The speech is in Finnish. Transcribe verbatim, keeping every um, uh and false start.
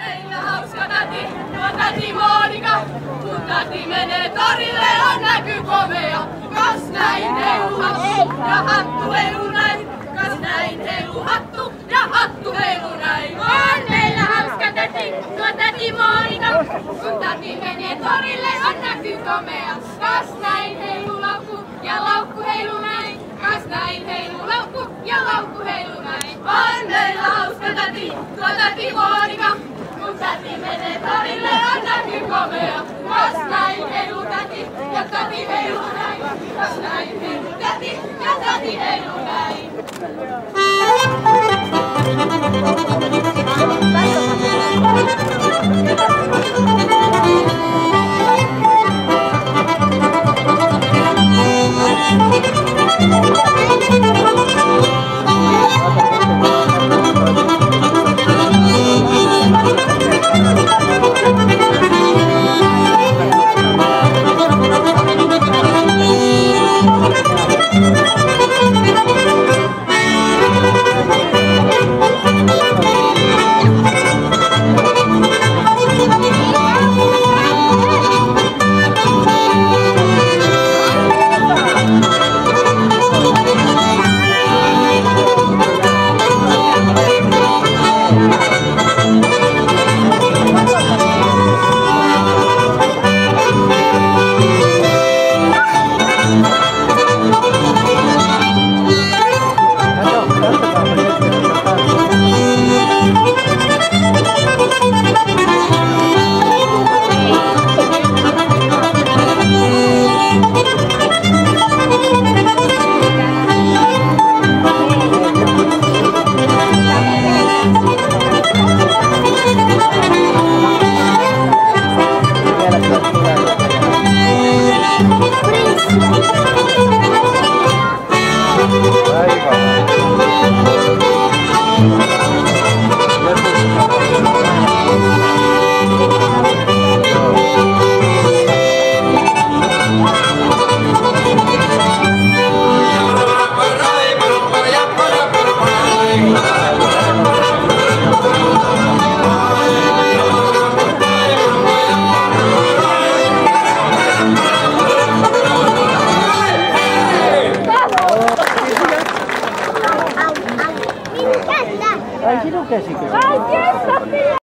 meillä hauska täti, tuo täti Monika. Kun täti menee torille, on näky komea. Kas näin heilu hattu ja hattu heilu näin. Kas näin heilu hattu ja hattu heilu näin. On meillä hauska täti, tuo täti Monika. Kun täti menee torille, on näky komea. Kas näin heilu laukku ja laukku heilu näin. Kas näin heilu laukku ja laukku heilu näin. On meillä hauska täti, tuo täti Monika. Kun täti menee torille, on näky komea. Kas näin heilu täti ja täti heilu näin. Kas näin heilu täti ja täti heilu näin.